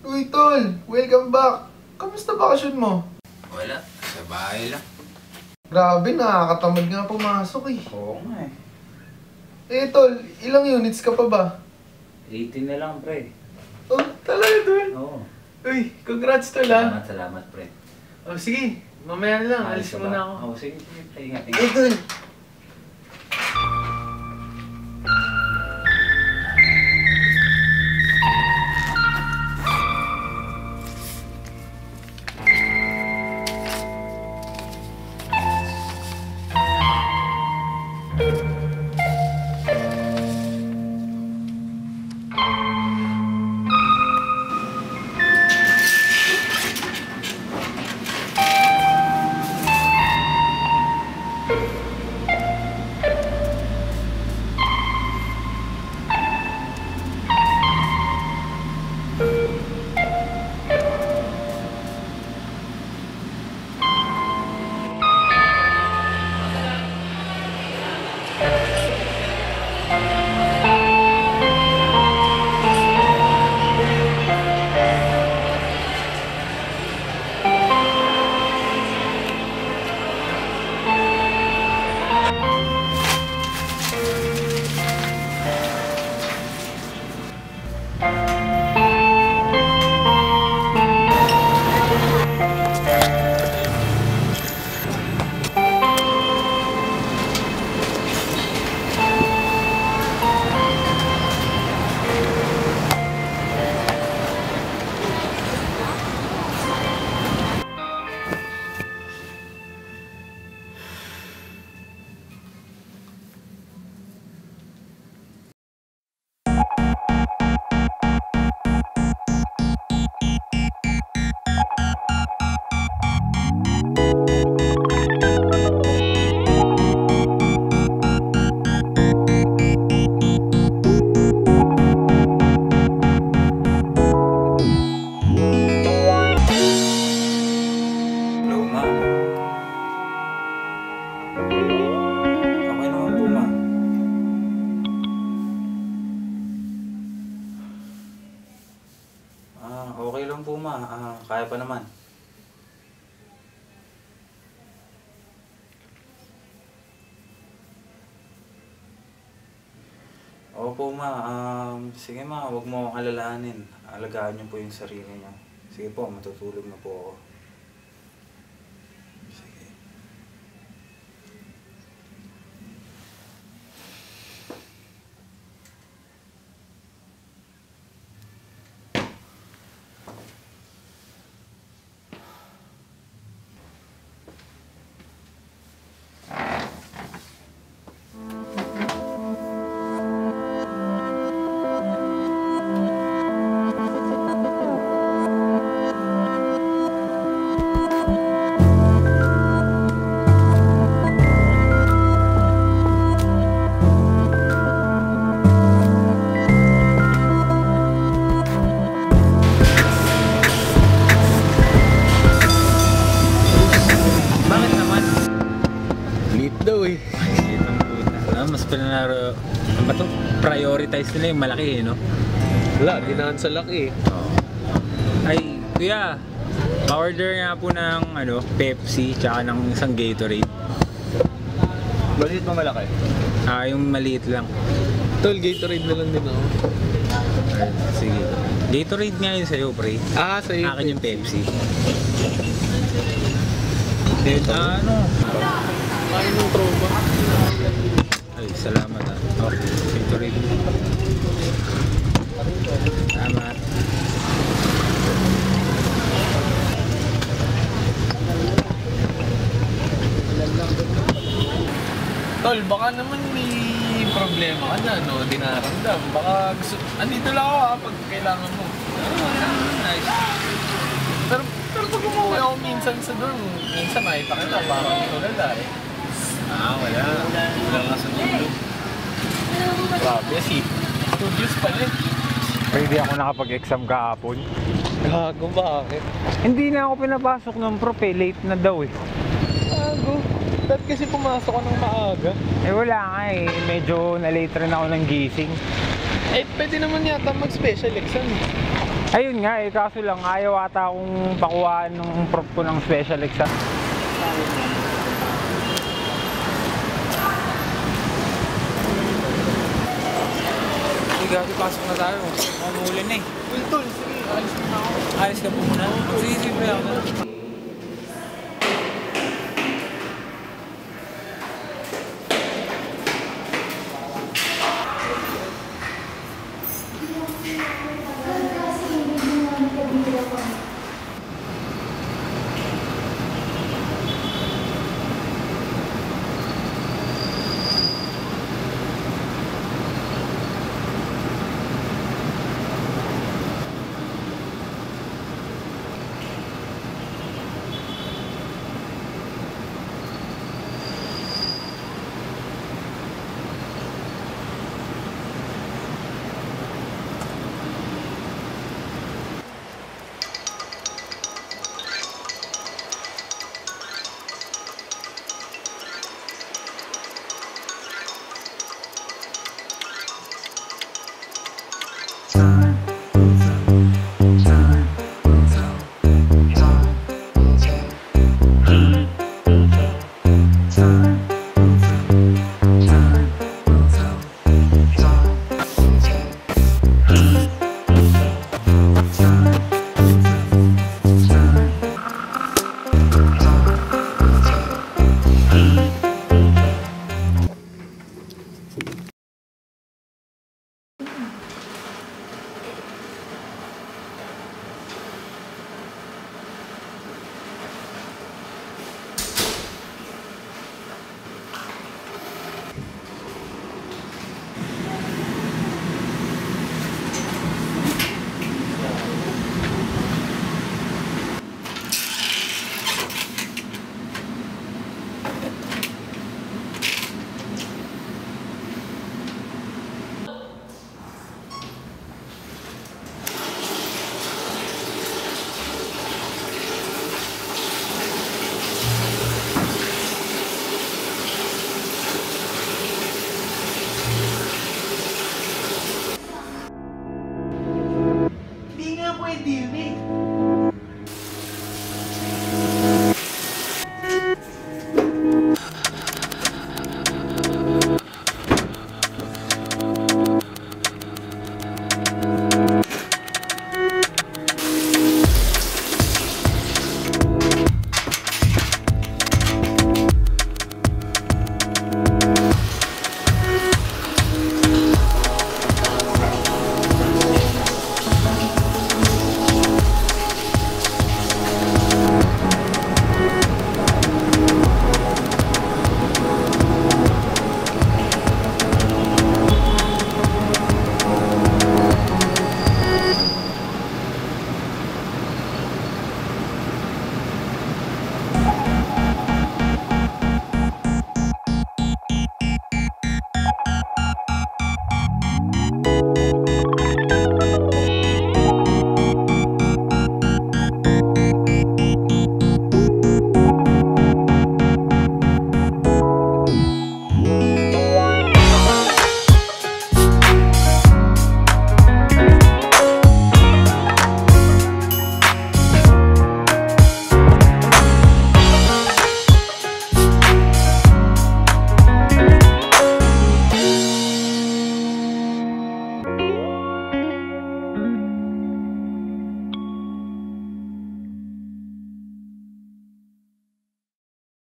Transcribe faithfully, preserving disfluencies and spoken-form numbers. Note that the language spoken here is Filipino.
Uy, tol! Welcome back! Kamusta bakasyon mo? Wala, sa bahay lang. Grabe, nakakatamad nga pumasok eh. Oo nga eh. Eh, tol, ilang units ka pa ba? eighteen na lang, pre. Oh, talaga, tol? Oo. Uy, congrats, tol ah. Salamat, salamat, pre. Oh, sige. Mamaya na lang. Alis ka muna ba? ako. Oo, sige, sige, pre. Ingat, Eh, ingat. tol. Okay lang po, ma. Ah, kaya pa naman. Opo, ma. Um, sige, ma. Huwag mo akong alalahanin. Alagaan niyo po yung sarili niyo. Sige po, matutulog na po ako. Sige. Daw eh. Mas pinanaro, ano ba to? Prioritize nila yung malaki eh, no? Wala, dinahan sa laki eh. Ay, kuya, pa-order nga po ng ano, Pepsi tsaka ng isang Gatorade. Maliit ba malaki? Ah, yung maliit lang. Tol, Gatorade na lang din ako. Ay, sige. Gatorade nga yun sa'yo, pre. Ah, sa'yo. Akin yung Pepsi. Then, ah, ano? Kain ng tropa. Ay, salamat ah. Okay, Gatorade. Salamat. Tol, baka naman may problema ka na, no? Di nararamdam. Baka gusto... Andito lang ako ha, pag kailangan mo. Ah, nice. Pero, pero pag umuwi ako minsan sa dorm, minsan makita kita, parang tulala eh. Ah, wala. Wala nga sa dulo. Grabe, si studios pala eh. Hindi ako nakapag-exam kahapon. Gago, bakit? Hindi na ako pinapasok ng prof eh. Late na daw eh. Gago. Ba't kasi pumasok ko ng maaga? Eh wala nga eh. Medyo na-late rin ako ng gising. Eh, pwede naman yata mag-special exam eh. Ayun nga eh, kaso lang ayaw ata akong pakuhaan ng prof ko ng special exam. Sige, gabi, pasok na tayo. Mamulan na eh. Well, tol, sige, alis na ako. Alis ka po muna. Sige, sige, pre ako.